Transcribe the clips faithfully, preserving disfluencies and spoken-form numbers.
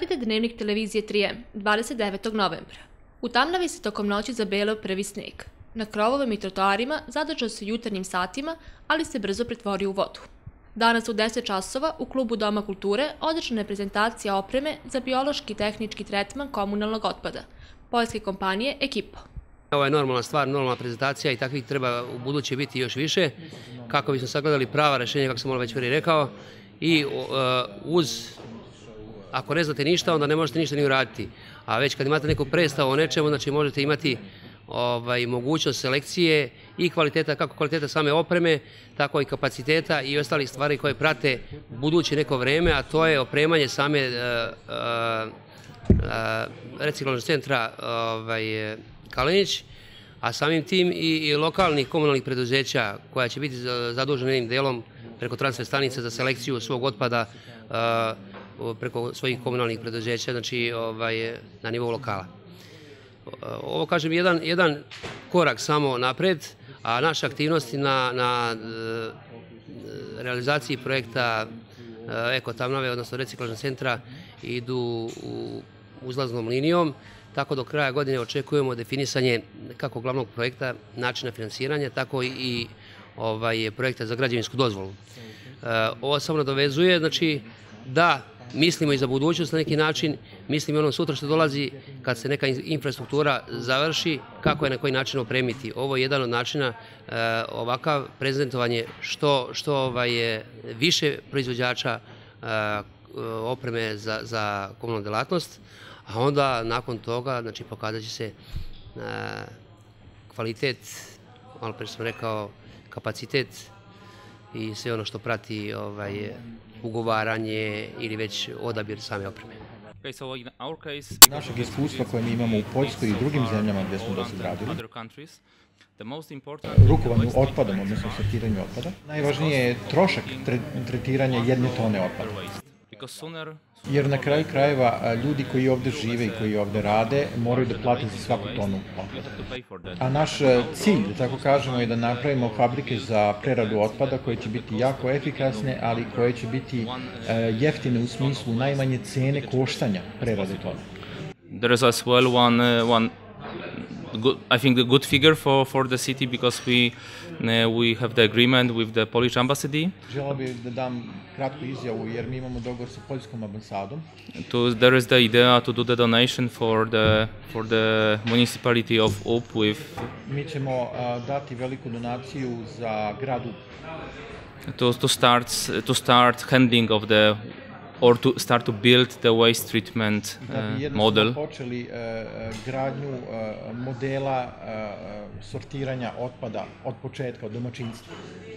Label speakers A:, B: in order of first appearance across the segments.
A: Pratite Dnevnik televizije tri em dvadeset devetog novembra. U Tamnavi se tokom noći zabeleo prvi sneg. Na krovovima i trotoarima zadržao se jutarnjim satima, ali se brzo pretvorio u vodu. Danas u deset časova u klubu Doma kulture održana je prezentacija opreme za biološki i tehnički tretman komunalnog otpada poljske kompanije Ekipo.
B: Ovo je normalna stvar, normalna prezentacija i takvih treba u buduće biti još više kako bismo sagledali prava rešenja, kako sam malo već prije rekao, i uz, ako ne znate ništa, onda ne možete ništa ni uraditi, a već kad imate neku predstavu o nečemu, znači možete imati ovaj, mogućnost selekcije i kvaliteta, kako kvaliteta same opreme, tako i kapaciteta i ostalih stvari koje prate buduće neko vreme, a to je opremanje same uh, uh, uh, reciklažnog centra ovaj, Kalenić, a samim tim i, i lokalnih komunalnih preduzeća koja će biti zadužena jednim delom preko transfer stanice za selekciju svog otpada uh, preko svojih komunalnih preduzeća, znači ovaj, na nivou lokala. Ovo, kažem, jedan, jedan korak samo napred, a naše aktivnosti na, na realizaciji projekta Eko Tamnave, odnosno reciklažnog centra, idu u uzlaznom linijom, tako do kraja godine očekujemo definisanje kako glavnog projekta, načina finansiranja, tako i ovaj, projekta za građevinsku dozvolu. Ovo samo nadovezuje, znači, da mislimo i za budućnost na neki način, mislimo i ono sutra što dolazi kad se neka infrastruktura završi, kako je na koji način opremiti. Ovo je jedan od načina, ovakav prezentovanje što, što ovaj, je više proizvođača opreme za, za komunalnu delatnost, a onda nakon toga znači, pokazat će se kvalitet, malo pre sam rekao, kapacitet i sve ono što prati ovaj, ugovaranje ili već odabir same opreme.
C: Našeg iskustva koje mi imamo u Poljskoj i drugim zemljama gdje smo do sad radili, rukovanju otpadom, odnosno sortiranju otpada, najvažnije je trošak tretiranja jedne tone otpada. Jer na kraju krajeva ljudi koji ovdje žive i koji ovdje rade moraju da plate za svaku tonu otpada. A naš cilj, da tako kažemo, je da napravimo fabrike za preradu otpada koje će biti jako efikasne, ali koje će biti jeftine u smislu najmanje cene koštanja prerade tone.
D: There is as well one, uh, one good, I think a good figure for, for the city because we, uh, we have the agreement with the Polish embassy.
C: Želeo bih da dam kratku izjavu jer mi imamo dogovor sa poljskom ambasadom.
D: To, there is the idea to do the donation for the, for the municipality of Up with...
C: Mi ćemo uh, dati veliku donaciju za grad Up.
D: To, to, start, to start handling of the or to start to build the waste treatment uh, model.
C: Da bi počeli uh, gradnju uh, modela uh, sortiranja otpada od početka, od domaćinstva.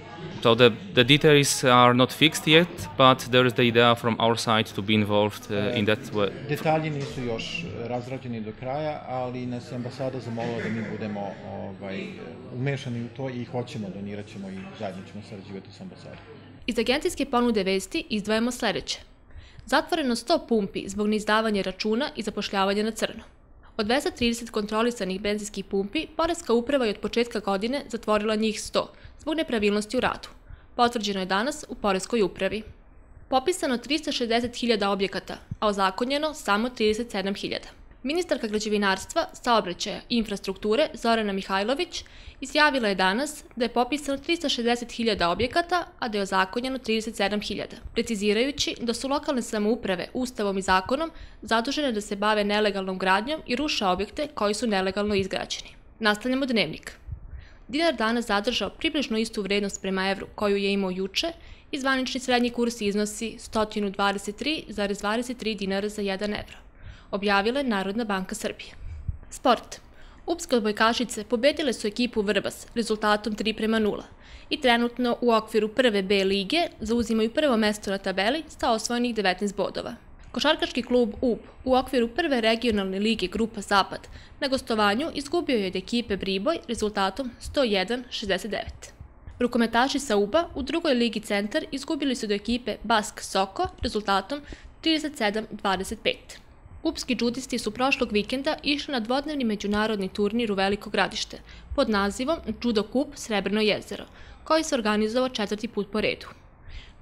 D: So the, the details are not fixed yet, but there is the idea from our side to be involved uh, in that way.
C: Detalji nisu još razrađeni do kraja, ali nas je ambasada zamolila da mi budemo ovaj, umešani u to i hoćemo, donirat ćemo i zajedno ćemo sarađivati s ambasadom.
A: Iz agencijske ponude vesti izdvajamo sledeće. Zatvoreno sto pumpi zbog neizdavanja računa i zapošljavanja na crno. Od dvesta trideset kontrolisanih benzinskih pumpi, Poreska uprava je od početka godine zatvorila njih sto zbog nepravilnosti u radu. Potvrđeno je danas u Poreskoj upravi. Popisano trista šezdeset hiljada objekata, a ozakonjeno samo trideset sedam hiljada. Ministarka građevinarstva, saobraćaja i infrastrukture Zorana Mihajlović izjavila je danas da je popisano trista šezdeset hiljada objekata, a da je ozakonjeno trideset sedam hiljada, precizirajući da su lokalne samouprave Ustavom i zakonom zadužene da se bave nelegalnom gradnjom i ruše objekte koji su nelegalno izgrađeni. Nastavljamo Dnevnik. Dinar danas zadržao približno istu vrednost prema evru koju je imao juče i zvanični srednji kurs iznosi sto dvadeset tri zarez dvadeset tri dinara za jedan evro. Objavila je Narodna banka Srbije. Sport. Upske odbojkašice pobedile su ekipu Vrbas rezultatom tri prema nula i trenutno u okviru prve B lige zauzimaju prvo mesto na tabeli sa osvojenih devetnaest bodova. Košarkaški klub U B u okviru prve regionalne lige Grupa Zapad na gostovanju izgubio je od ekipe Briboj rezultatom sto jedan šezdeset devet. Rukometaši sa U B-a u drugoj ligi Centar izgubili su od ekipe Bask Soko rezultatom trideset sedam dvadeset pet. Upski džudisti su prošlog vikenda išli na dvodnevni međunarodni turnir u Veliko Gradište pod nazivom Judo Kup Srebrno jezero, koji se organizovao četvrti put po redu.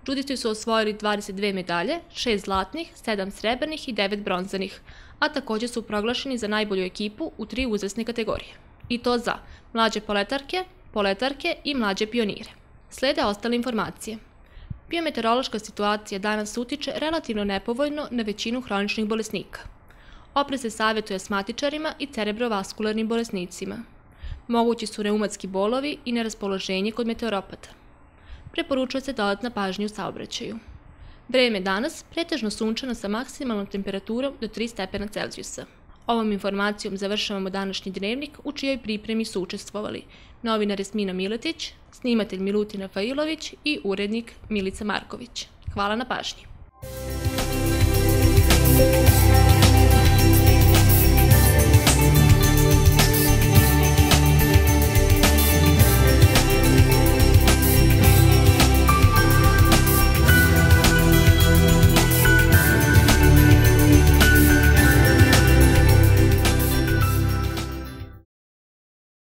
A: Judisti su osvojili dvadeset dve medalje, šest zlatnih, sedam srebrnih i devet bronzanih, a također su proglašeni za najbolju ekipu u tri uzrasne kategorije. I to za mlađe poletarke, poletarke i mlađe pionire. Slede ostale informacije. Biometeorološka situacija danas utiče relativno nepovoljno na većinu hroničnih bolesnika. Oprez se savjetuje asmatičarima i cerebrovaskularnim bolesnicima. Mogući su reumatski bolovi i neraspoloženje kod meteoropata. Preporučuje se dodatna pažnja u saobraćaju. Vreme danas pretežno sunčano sa maksimalnom temperaturom do tri stepena Celzijusa. Ovom informacijom završavamo današnji dnevnik u čijoj pripremi su učestvovali novinar Jasmina Miletić, snimatelj Milutina Failović i urednik Milica Marković. Hvala na pažnji.